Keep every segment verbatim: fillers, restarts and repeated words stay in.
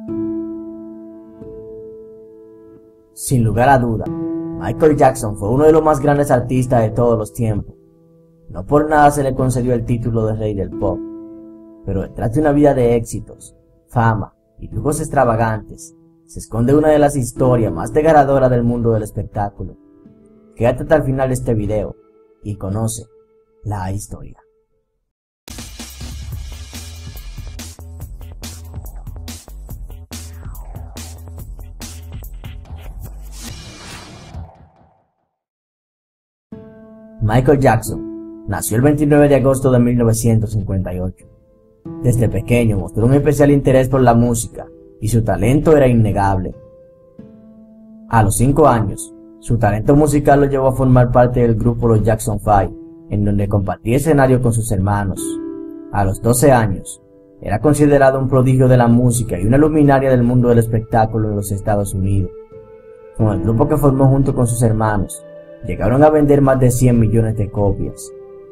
Sin lugar a duda, Michael Jackson fue uno de los más grandes artistas de todos los tiempos. No por nada se le concedió el título de rey del pop, pero detrás de una vida de éxitos, fama y lujos extravagantes, se esconde una de las historias más desgarradoras del mundo del espectáculo. Quédate hasta el final de este video y conoce la historia. Michael Jackson nació el veintinueve de agosto de mil novecientos cincuenta y ocho. Desde pequeño mostró un especial interés por la música y su talento era innegable. A los cinco años, su talento musical lo llevó a formar parte del grupo Los Jackson Five, en donde compartía escenario con sus hermanos. A los doce años, era considerado un prodigio de la música y una luminaria del mundo del espectáculo en los Estados Unidos. Con el grupo que formó junto con sus hermanos, llegaron a vender más de cien millones de copias.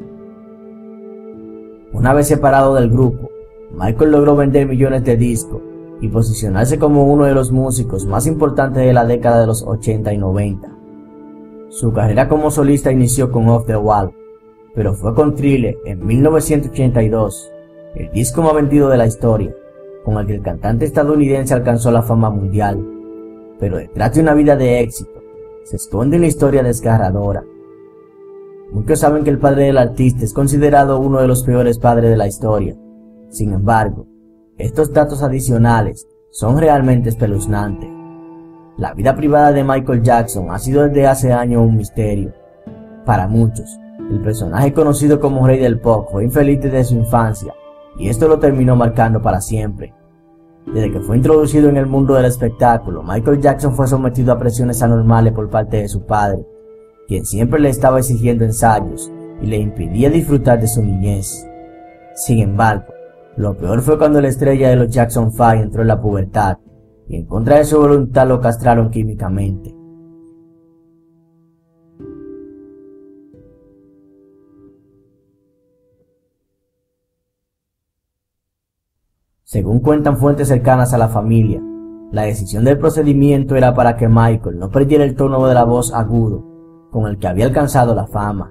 Una vez separado del grupo, Michael logró vender millones de discos y posicionarse como uno de los músicos más importantes de la década de los ochenta y noventa. Su carrera como solista inició con Off the Wall, pero fue con Thriller en mil novecientos ochenta y dos, el disco más vendido de la historia, con el que el cantante estadounidense alcanzó la fama mundial. Pero detrás de una vida de éxito, se esconde una historia desgarradora. Muchos saben que el padre del artista es considerado uno de los peores padres de la historia. Sin embargo, estos datos adicionales son realmente espeluznantes. La vida privada de Michael Jackson ha sido desde hace años un misterio. Para muchos, el personaje conocido como Rey del Pop fue infeliz desde su infancia, y esto lo terminó marcando para siempre. Desde que fue introducido en el mundo del espectáculo, Michael Jackson fue sometido a presiones anormales por parte de su padre, quien siempre le estaba exigiendo ensayos y le impedía disfrutar de su niñez. Sin embargo, lo peor fue cuando la estrella de los Jackson Five entró en la pubertad, y en contra de su voluntad lo castraron químicamente. Según cuentan fuentes cercanas a la familia, la decisión del procedimiento era para que Michael no perdiera el tono de la voz agudo con el que había alcanzado la fama.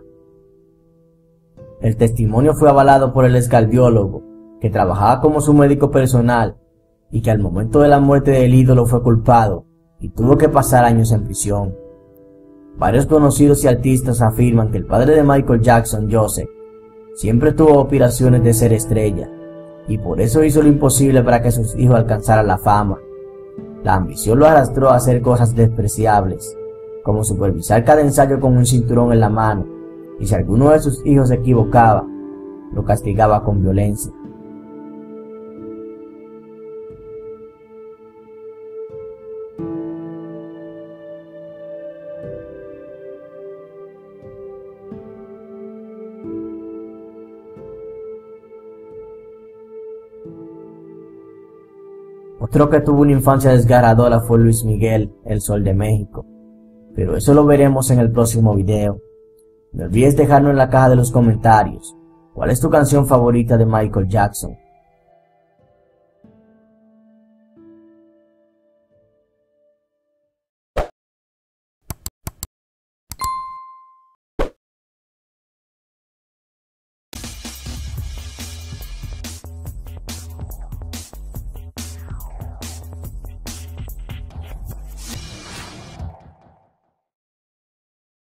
El testimonio fue avalado por el excardiólogo, que trabajaba como su médico personal y que al momento de la muerte del ídolo fue culpado y tuvo que pasar años en prisión. Varios conocidos y artistas afirman que el padre de Michael Jackson, Joseph, siempre tuvo aspiraciones de ser estrella, y por eso hizo lo imposible para que sus hijos alcanzaran la fama. La ambición lo arrastró a hacer cosas despreciables, como supervisar cada ensayo con un cinturón en la mano, y si alguno de sus hijos se equivocaba, lo castigaba con violencia. Otro que tuvo una infancia desgarradora fue Luis Miguel, el Sol de México, pero eso lo veremos en el próximo video. No olvides dejarnos en la caja de los comentarios cuál es tu canción favorita de Michael Jackson.